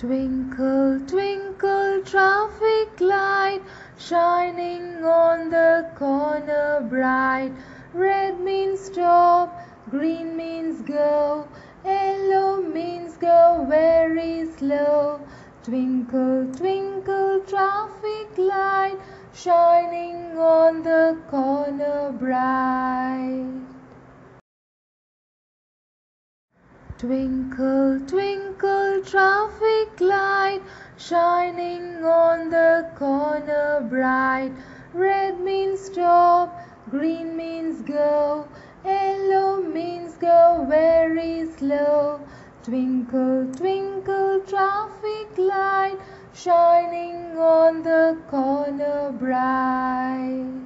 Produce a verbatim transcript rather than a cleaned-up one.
Twinkle, twinkle, traffic light, shining on the corner bright. Red means stop, green means go, yellow means go very slow. Twinkle, twinkle, traffic light, shining on the corner bright. Twinkle, twinkle, traffic light, shining on the corner bright. Red means stop, green means go, yellow means go very slow. Twinkle, twinkle, traffic light, shining on the corner bright.